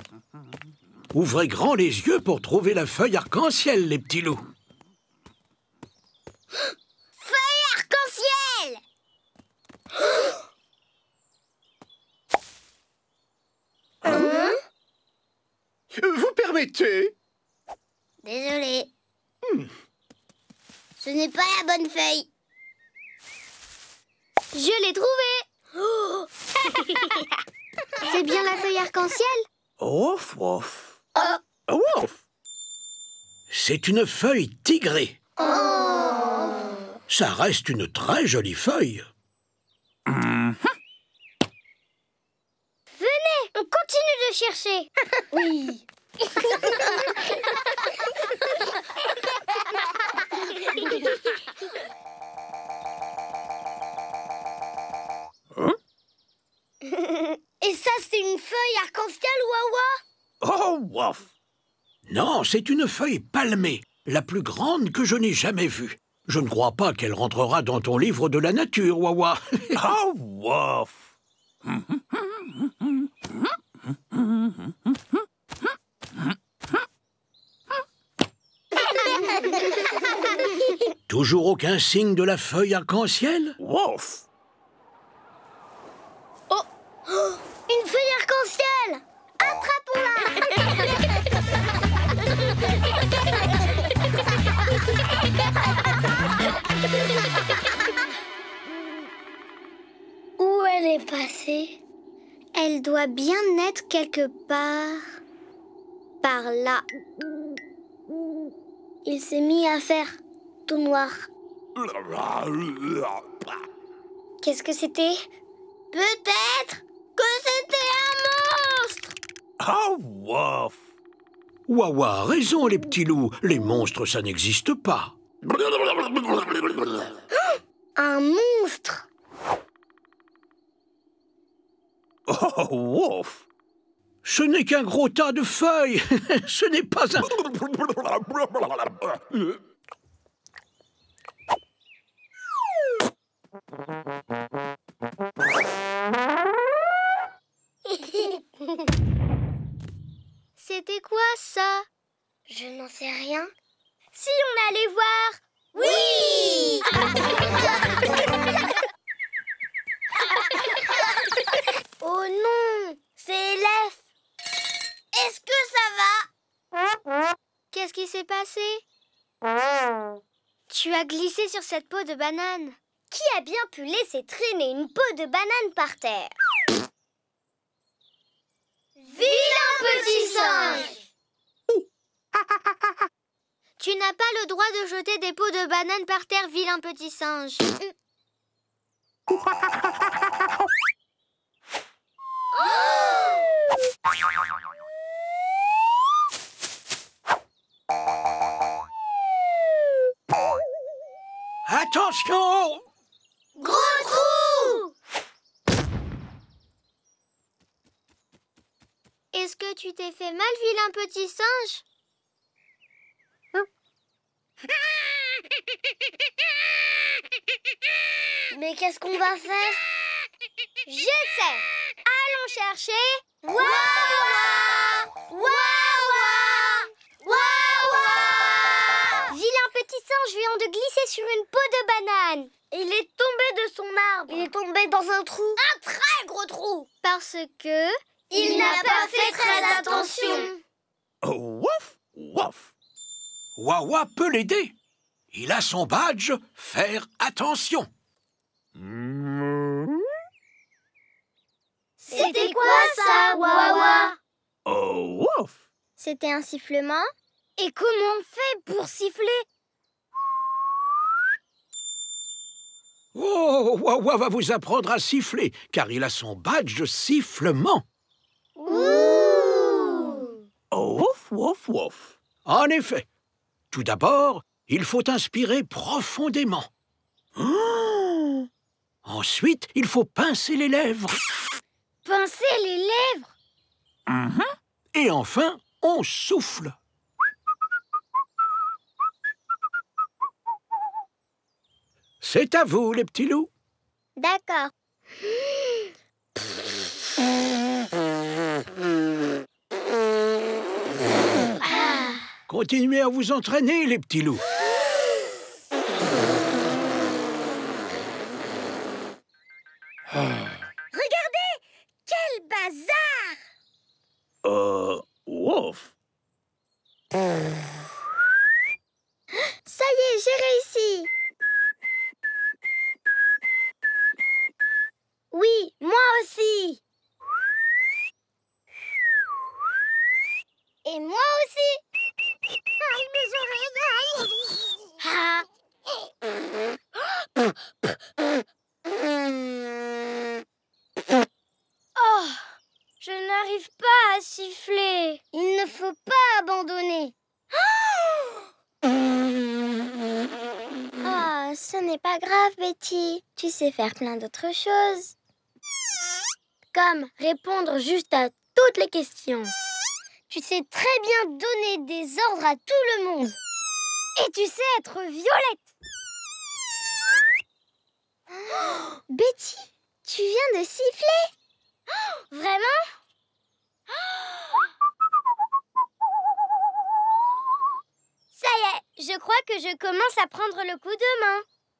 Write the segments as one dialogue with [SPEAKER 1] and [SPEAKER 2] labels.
[SPEAKER 1] Ouvrez grand les yeux pour trouver la feuille arc-en-ciel, les petits loups.
[SPEAKER 2] Feuille arc-en-ciel!
[SPEAKER 3] Vous permettez?
[SPEAKER 2] Désolé. Ce n'est pas la bonne feuille.
[SPEAKER 4] Je l'ai trouvée. C'est bien la feuille arc-en-ciel?
[SPEAKER 3] Ouf, ouf. Ouf.
[SPEAKER 1] C'est une feuille tigrée.
[SPEAKER 2] Oh.
[SPEAKER 1] Ça reste une très jolie feuille.
[SPEAKER 4] Venez, on continue de chercher.
[SPEAKER 2] Oui. Et ça, c'est une feuille arc-en-ciel, Wawa?
[SPEAKER 3] Oh, ouf.
[SPEAKER 1] Non, c'est une feuille palmée, la plus grande que je n'ai jamais vue. Je ne crois pas qu'elle rentrera dans ton livre de la nature, Wawa.
[SPEAKER 3] Oh, ouf.
[SPEAKER 1] Toujours aucun signe de la feuille arc-en-ciel?
[SPEAKER 3] Ouf.
[SPEAKER 2] Oh, une feuille arc-en-ciel! Où elle est passée?
[SPEAKER 4] Elle doit bien être quelque part. Par là.
[SPEAKER 2] Il s'est mis à faire tout noir.
[SPEAKER 4] Qu'est-ce que c'était?
[SPEAKER 2] Peut-être que c'était un monstre!
[SPEAKER 3] Oh, ouf.
[SPEAKER 1] Wawa a raison, les petits loups. Les monstres, ça n'existe pas.
[SPEAKER 2] Un monstre!
[SPEAKER 3] Oh, ouf.
[SPEAKER 1] Ce n'est qu'un gros tas de feuilles. Ce n'est pas un...
[SPEAKER 4] C'était quoi ça?
[SPEAKER 2] Je n'en sais rien.
[SPEAKER 4] Si on allait voir.
[SPEAKER 2] Oui! Oh non! C'est Elef! Est-ce que ça va?
[SPEAKER 4] Qu'est-ce qui s'est passé? Tu as glissé sur cette peau de banane.
[SPEAKER 2] Qui a bien pu laisser traîner une peau de banane par terre? Vilain petit singe!
[SPEAKER 4] Tu n'as pas le droit de jeter des peaux de banane par terre, vilain petit singe.
[SPEAKER 1] Attention!
[SPEAKER 2] Gros trou!
[SPEAKER 4] Est-ce que tu t'es fait mal, vilain petit singe?
[SPEAKER 2] Mais qu'est-ce qu'on va faire?
[SPEAKER 4] Je sais! Allons chercher...
[SPEAKER 2] Wawa! Wawa! Wawa!
[SPEAKER 4] Vilain petit singe vient de glisser sur une peau de banane.
[SPEAKER 2] Il est tombé de son arbre. Il est tombé dans un trou. Un très gros trou.
[SPEAKER 4] Parce que...
[SPEAKER 2] Il n'a pas fait très attention.
[SPEAKER 3] Oh, ouf, ouf.
[SPEAKER 1] Wawa peut l'aider. Il a son badge « Faire attention ».
[SPEAKER 2] C'était quoi ça, Wawa?
[SPEAKER 3] Oh, ouf.
[SPEAKER 4] C'était un sifflement. Et comment on fait pour siffler?
[SPEAKER 1] Oh, Wawa va vous apprendre à siffler, car il a son badge sifflement.
[SPEAKER 2] Ouh!
[SPEAKER 3] Ouf, ouf, ouf.
[SPEAKER 1] En effet, tout d'abord, il faut inspirer profondément. Oh! Ensuite, il faut pincer les lèvres.
[SPEAKER 4] Pincer les lèvres?
[SPEAKER 1] Et enfin, on souffle. C'est à vous, les petits loups.
[SPEAKER 4] D'accord.
[SPEAKER 1] Continuez à vous entraîner, les petits loups.
[SPEAKER 2] Regardez! Quel bazar!
[SPEAKER 3] Wouf.
[SPEAKER 4] Ça y est, j'ai réussi.
[SPEAKER 2] Oui, moi aussi. Et moi aussi. Ah. Oh, je n'arrive pas à siffler. Il ne faut pas abandonner.
[SPEAKER 4] Oh, ce n'est pas grave, Betty. Tu sais faire plein d'autres choses.
[SPEAKER 2] Comme répondre juste à toutes les questions. Tu sais très bien donner des ordres à tout le monde. Et tu sais être Violette.
[SPEAKER 4] Oh, Betty, tu viens de siffler.
[SPEAKER 2] Vraiment? Ça y est, je crois que je commence à prendre le coup de main.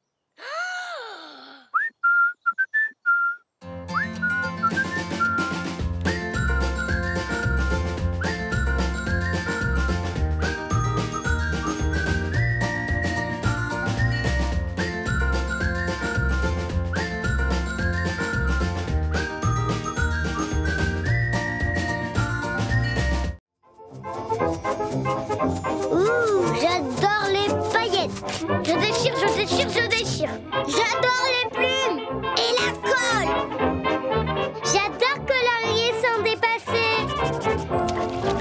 [SPEAKER 2] Ouh, j'adore les paillettes. Je déchire, je déchire, je déchire. J'adore les plumes et la colle. J'adore colorier sans dépasser.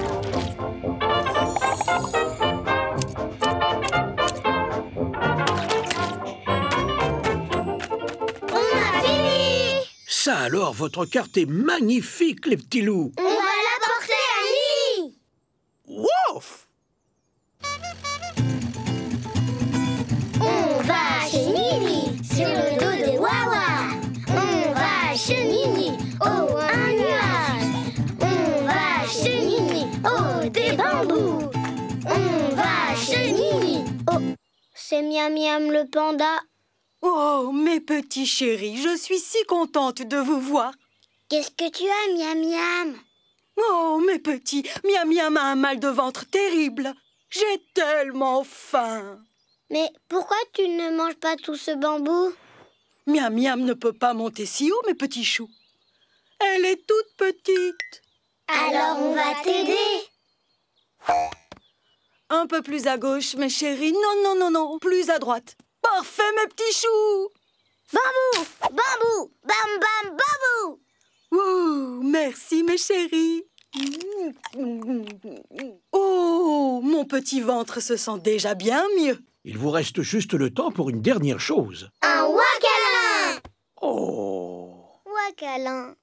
[SPEAKER 2] On a fini.
[SPEAKER 1] Ça alors, votre carte est magnifique, les petits loups.
[SPEAKER 2] On va l'apporter à Nini.
[SPEAKER 3] Wouf.
[SPEAKER 2] On va chez Nini, sur le dos de Wawa. On va chez Nini, oh un nuage. On va chez Nini, oh des bambous. On va chez Nini, oh c'est Miam Miam le panda.
[SPEAKER 5] Oh, mes petits chéris, je suis si contente de vous voir.
[SPEAKER 2] Qu'est-ce que tu as, Miam Miam?
[SPEAKER 5] Oh, mes petits, Miam Miam a un mal de ventre terrible. J'ai tellement faim.
[SPEAKER 2] Mais pourquoi tu ne manges pas tout ce bambou?
[SPEAKER 5] Miam Miam ne peut pas monter si haut, mes petits choux. Elle est toute petite.
[SPEAKER 2] Alors on va t'aider.
[SPEAKER 5] Un peu plus à gauche, mes chéris. Non, non, non, non, plus à droite. Parfait, mes petits choux.
[SPEAKER 2] Bambou, bambou, bam bam bambou.
[SPEAKER 5] Ouh, merci, mes chéris. Oh, mon petit ventre se sent déjà bien mieux.
[SPEAKER 1] Il vous reste juste le temps pour une dernière chose.
[SPEAKER 2] Un wakalan.
[SPEAKER 1] Oh!
[SPEAKER 4] Ouah, câlin.